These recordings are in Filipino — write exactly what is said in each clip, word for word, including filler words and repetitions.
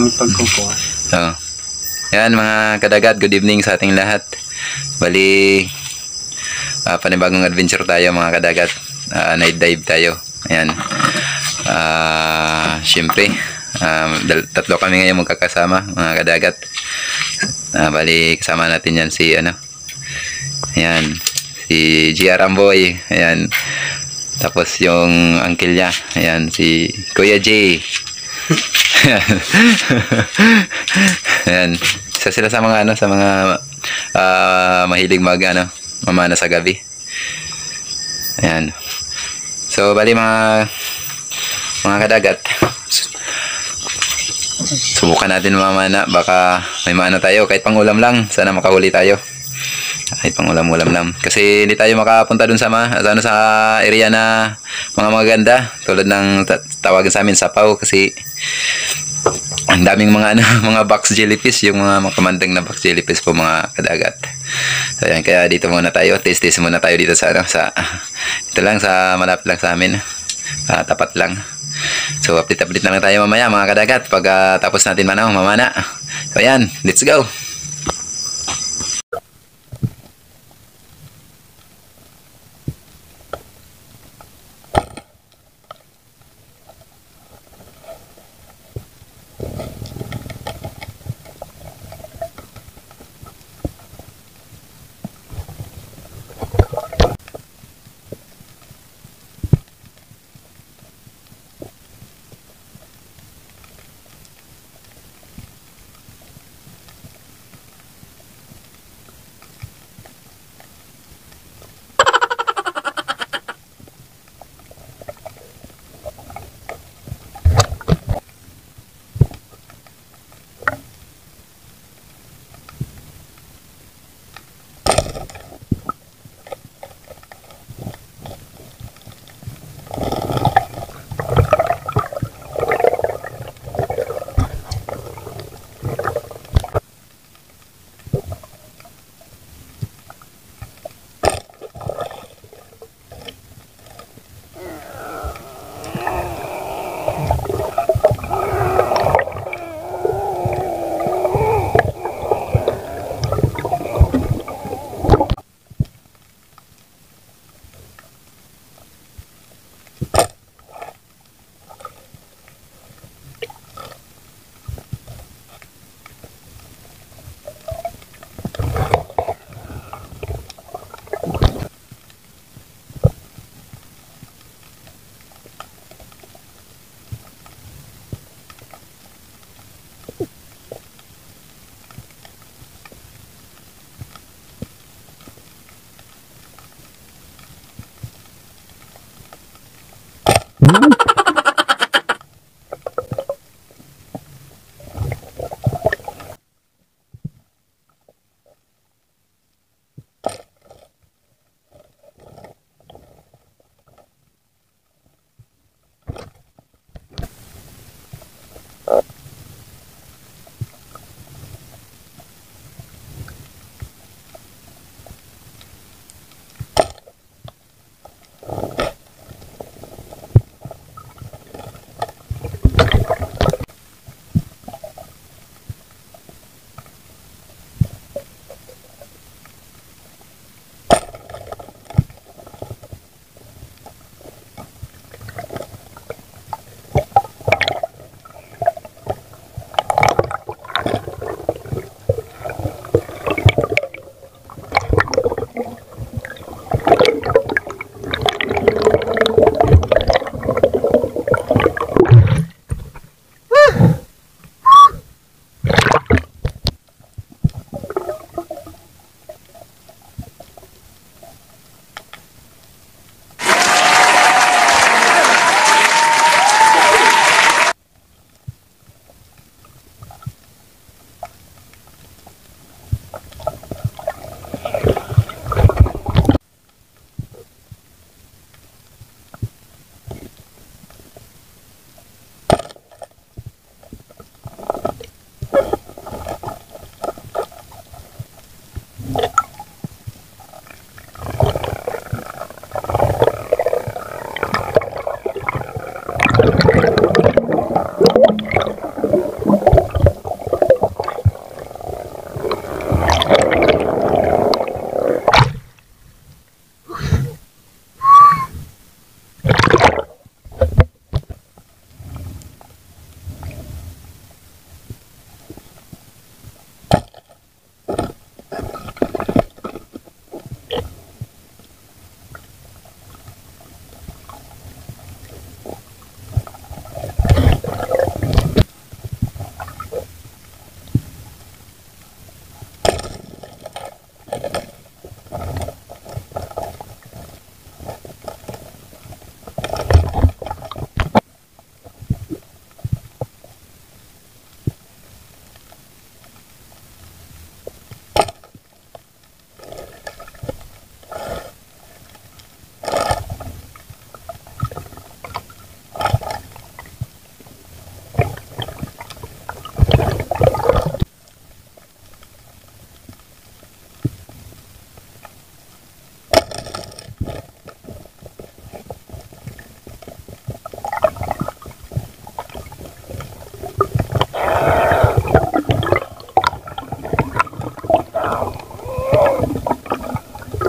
ang pagkukuha. So, yan mga kadagat, good evening sa ating lahat. Bali, uh, panibagong adventure tayo mga kadagat. Uh, night dive tayo. Ayan. Uh, Siyempre, uh, tatlo kami ngayon magkakasama mga kadagat. Uh, bali, kasama natin yan si ano. Ayan. Si G R Amboy. Ayan. Tapos yung uncle niya. Ayan. Si Kuya J. Ayan. Isa sila sa mga ano, sa mga uh, mahilig mag ano, mamana sa gabi. Ayan. So bali mga mga kadagat, subukan natin mamana, baka may maano tayo kahit pangulam lang, sana makahuli tayo. Kahit pangulam-ulam lang. Kasi hindi tayo makapunta dun sa, ma, sa, ano, sa area na mga maganda. Tulad ng tawagan sa amin sapaw. Kasi ang daming mga, ano, mga box jellyfish. Yung mga makamandang na box jellyfish po mga kadagat. So yan, kaya dito muna tayo. Taste-taste muna tayo dito sa, ano, sa, dito lang sa malapit lang sa amin. Uh, tapat lang. So update-update na lang tayo mamaya mga kadagat. Pag uh, tapos natin manaw, mamana. So yan, let's go.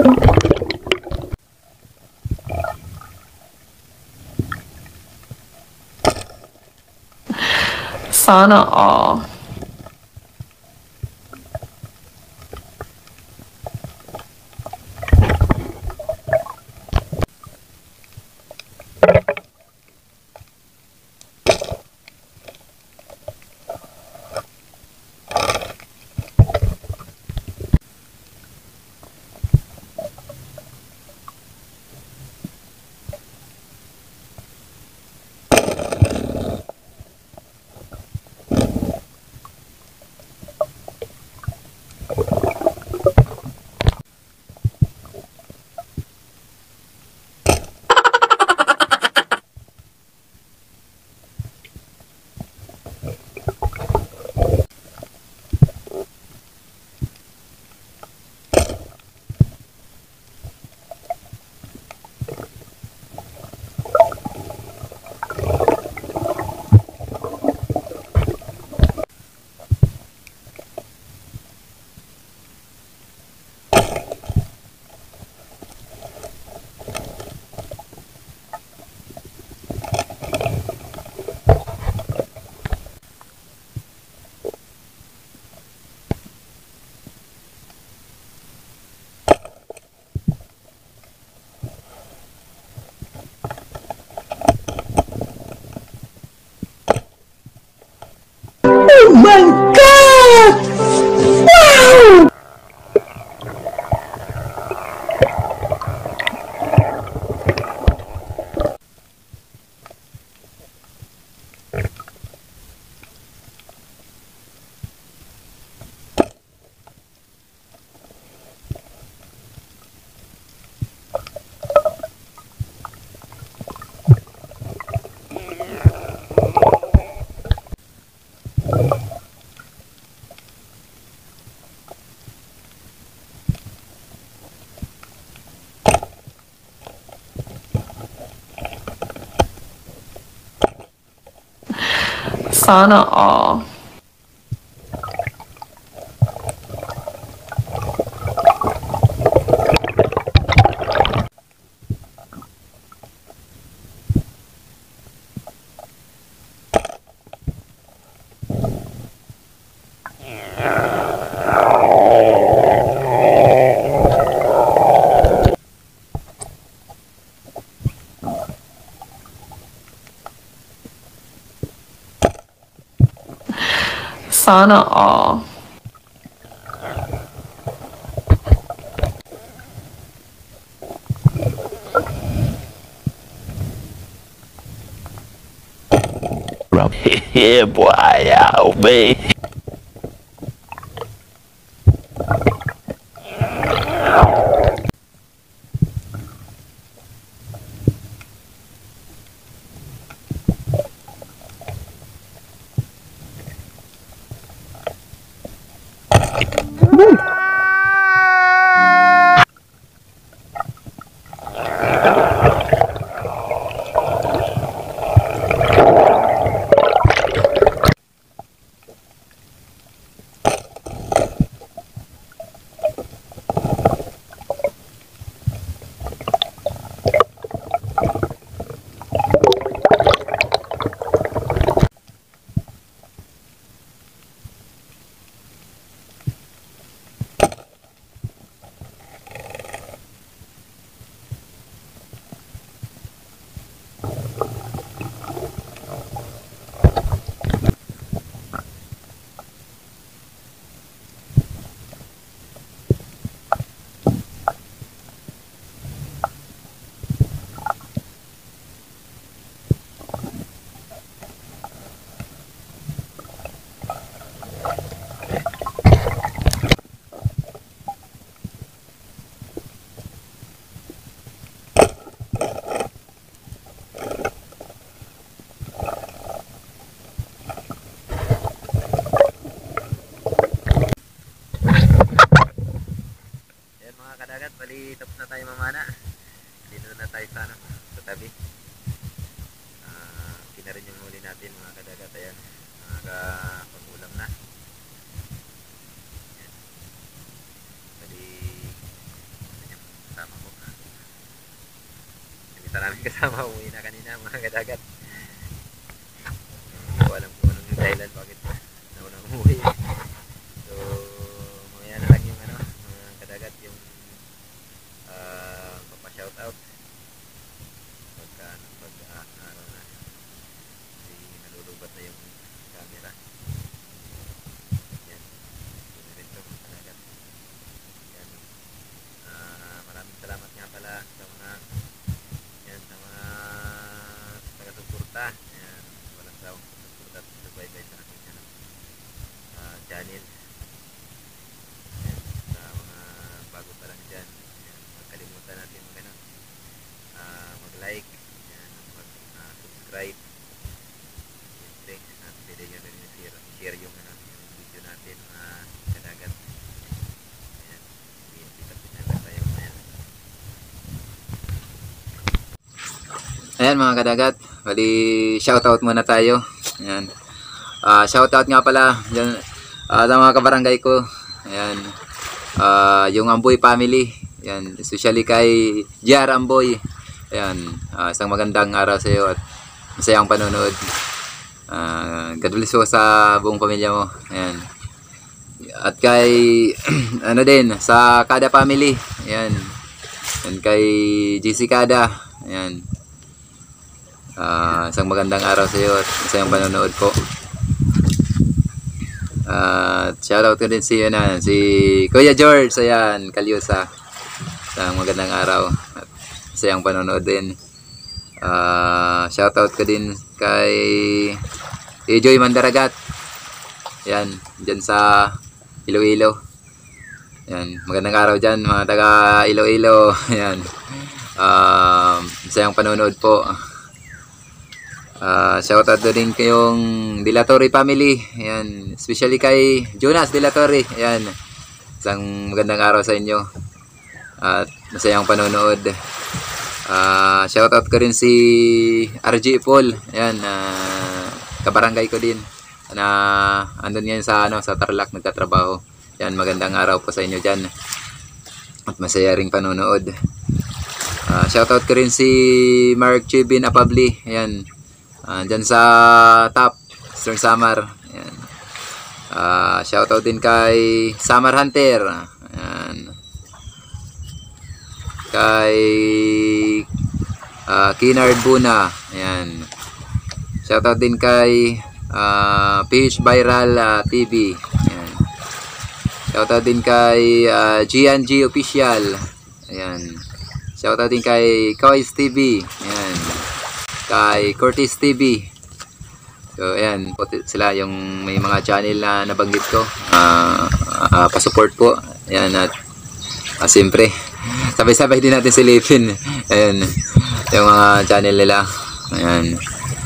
Sana all. Oh my God! Wow! Sana all. Sana all. Yeah, boy, yeah, man. Kadagat, bali tapos na tayo mamana. Dito na tayo sa, ano, sa tabi. Uh, Kina rin yung huli natin mga kadagat. Ayan, nakapag-ulam na. Ayan. Bali isa namin kasama umuwi na kanina mga kadagat. Hindi ko alam kung anong dahilan bakit naunang umuwi. So mamaya na lang yung ano, mga kadagat, yung uh, papa-shoutout pagka pag uh, araw na kasi nalulubat na yung camera. Yan, yun rin ito mga kadagat. Yan, uh, maraming salamat nga pala sa mga yan, sa mga taga-suporta. Yan, walang sawang suporta at subaybay sa aking ano, uh, channel. Yan, sa mga bago pa lang dyan, yan, huwag kalimutan natin mag, ano, uh, mag-like, yan, mag-subscribe. Uh, siyempre, at pwede nyo rin i-share, i-share yung, ano, yung video natin mga uh, kadagat. Yan, kita-kita na tayo mamaya. Ayan mga kadagat, bali shoutout muna tayo. Ayan. Uh, shoutout nga pala dyan, uh, sa mga kabarangay ko. Ayan. Uh, yung Amboy family. Ayan. Especially kay J R Amboy. Ayan. Uh, isang magandang araw sa iyo at masayang panonood. Uh, God bless po sa buong pamilya mo. Ayan. At kay ano din sa Kada family. Ayan. And kay J C Kada. Ayan. Uh, isang magandang araw sa iyo at isang panonood po. Uh, shoutout ko din si, yun, si Kuya George, ayan, Kalyusa. Isang magandang araw at isang panonood din. Uh, shoutout ko din kay Ejoy Mandaragat. Ayan, dyan sa Iloilo. Ayan, magandang araw dyan mga taga Iloilo. Ayan, uh, isang panonood po. Uh, shoutout na din kayong Dilatori family. Ayan, especially kay Jonas Dilatori. Ayan, isang magandang araw sa inyo at masayang panonood. Uh, shoutout ko rin si R J Paul. Ayan, uh, kabarangay ko din na andun ngayon sa, ano, sa Tarlac nagtatrabaho. Ayan, magandang araw po sa inyo dyan at masaya ring panonood. Uh, shoutout ko rin si Mark Chibin Apabli. Ayan, Uh, dyan sa top Eastern Samar. Ayan. Uh, shoutout din kay Samar Hunter. Ayan. Kay uh, Kinard Buna. Ayan. Shoutout din kay uh, P H Viral uh, T V. Ayan. Shoutout din kay uh, G N G Official. Ayan. Shoutout din kay Kois T V. Ayan. Kay Curtis T V. So ayan, sila yung may mga channel na nabanggit ko. Uh, uh, pa-support po. Ayan, at uh, siyempre sabay-sabay din natin silipin. Ayan, yung mga channel nila. Ayan.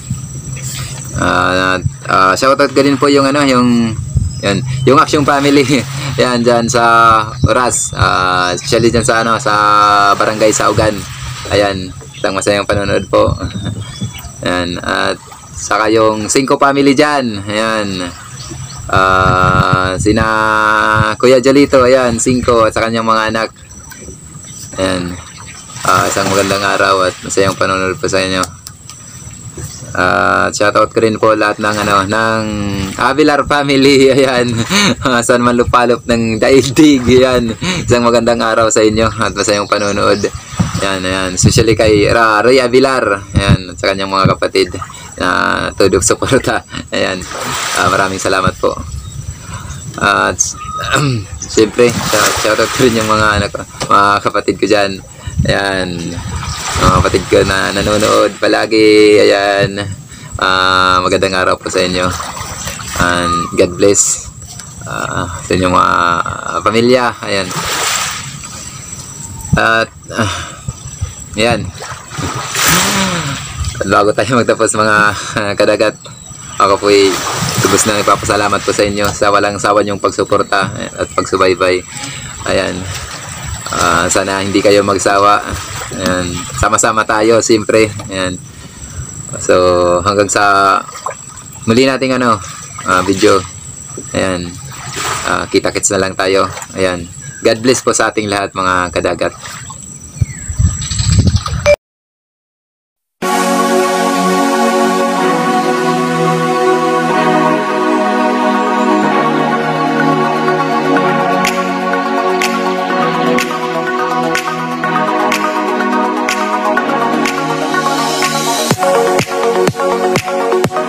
Uh, uh, shoutout ka din po yung ano, yung yan, yung Action Family. Ayan, dyan sa Oras. Uh, especially dyan sa ano, sa Barangay Saugan. Ayan, isang masayang panonood po. Ayan, at saka yung Cinco family dyan. Ayan, uh, sina Kuya Jalito, ayan, Cinco at sa kanyang mga anak. Ayan, uh, isang magandang araw at masayang panonood po sa inyo. Uh, shoutout ko rin po lahat ng ano, ng Avilar family. Ayan, uh, saan man lupalop ng daigdig. Ayan, isang magandang araw sa inyo at masayang panonood. Ayan, ayan, especially kay uh, Ray Avilar. Ayan, at sa kanyang mga kapatid na uh, tudok suporta. Ayan, uh, maraming salamat po. At uh, siyempre, shoutout ko rin yung mga anak, mga kapatid ko dyan. Ayan, mga kapatid ko na nanonood palagi. Ayan, uh, magandang araw po sa inyo and God bless uh, sa inyong mga uh, pamilya. Ayan, at uh, ayan, at bago tayo magtapos mga uh, kadagat, ako po'y tubos na ipapasalamat po sa inyo sa walang sawa niyong pagsuporta at pagsubaybay. Ayan, uh, sana hindi kayo magsawa. Ayan, sama-sama tayo siyempre. Ayan, so hanggang sa muli nating ano, uh, video. Ayan, uh, kita-kits na lang tayo. Ayan, God bless po sa ating lahat mga kadagat. Bye.